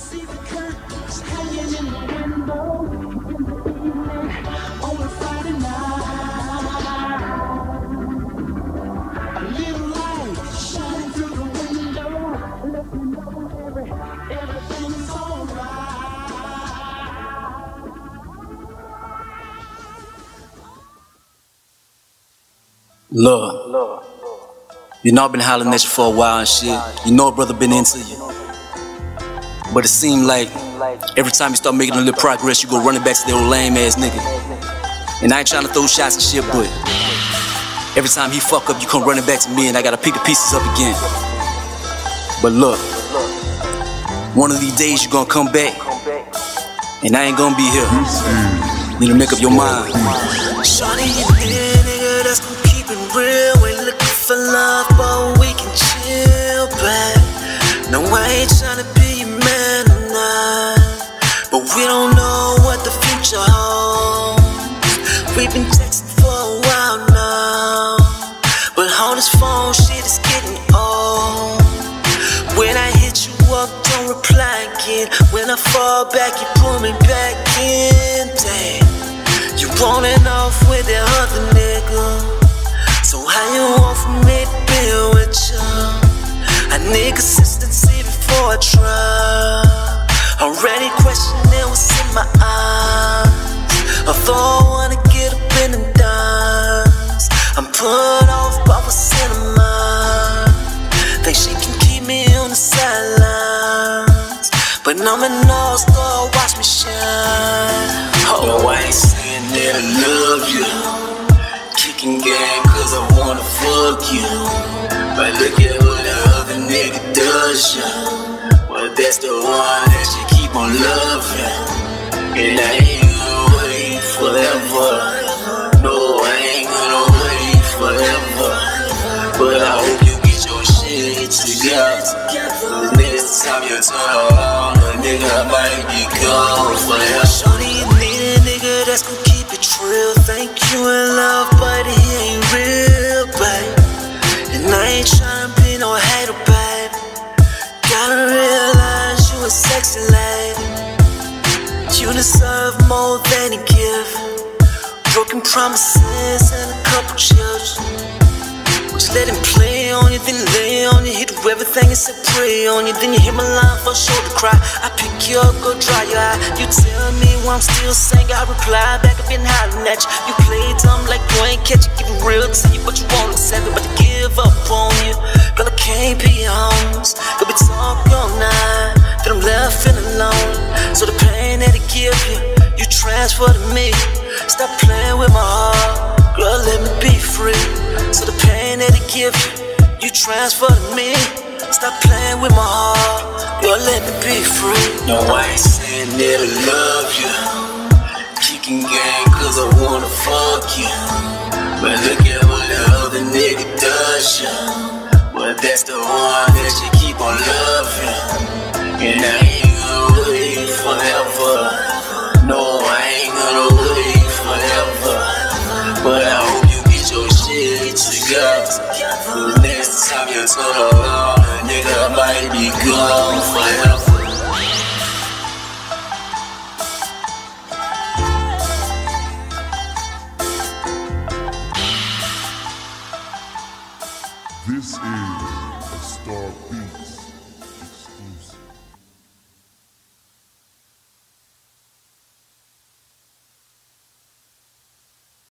see the curtains hanging in the window in the evening on a Friday night. A little light shining through the window, let me know everything's alright. Love. You know I've been hollering at you for a while and shit. You know a brother been into you. But it seemed like every time you start making a little progress, you go running back to the old lame ass nigga. And I ain't trying to throw shots and shit, but every time he fuck up, you come running back to me and I gotta pick the pieces up again. But look, one of these days you gonna come back and I ain't gonna be here. Need to make up your mind. Shawty, you there, nigga, that's gon' keep it real. Ain't looking for love, but we can chill back. No, I ain't tryna be your man tonight, but we don't know what the future holds. We've been texting for a while now, but on this phone shit is getting old. When I hit you up, don't reply again. When I fall back, you pull me back in. Damn, you running off with that other nigga. So how you want for me to be with you? I need consistency before I try. Already questioning what's in my eyes. Although I wanna get up in the dance, I'm put off by what's in her mind. Think she can keep me on the sidelines, but I'm an all-star, watch me shine. No, I ain't saying that I love you, kicking game cause I wanna fuck you. But look at what the other nigga does you. Well, that's the one that you keep on loving. And I ain't gonna wait forever. No, I ain't gonna wait forever. But I hope you get your shit together. The next time you turn around, a nigga might be gone forever. Shorty, you need a nigga that's gon' keep it real. Think you in love, but he ain't real, babe. And I ain't tryna be no hater, babe. Gotta realize you a sexy lady. You deserve more than you give. Broken promises and a couple children. Just let him play on you, then lay on you. He do everything and say pray on you. Then you hear my line for sure to cry. I pick you up, go dry your eye. You tell me why I'm still singing, I reply back, I've been hollering at you. You play dumb like you ain't catch it. Give it real to you, but you won't accept it. But to give up on you, girl, I can't be honest. Could be talking all night, then I'm left feeling alone. So the pain that it give you, you transfer to me. Stop playing with my heart, girl, let me be free. So the pain that it give you, you transfer to me. Stop playing with my heart, girl, let me be free. No, I ain't saying that I love you, kicking game cause I wanna fuck you. But look at what the other nigga does you. Well, that's the one that you keep on loving. And I ain't gonna wait forever. No, I ain't gonna wait forever. But I hope you get your shit together. The next time you turn around, a nigga might be gone forever.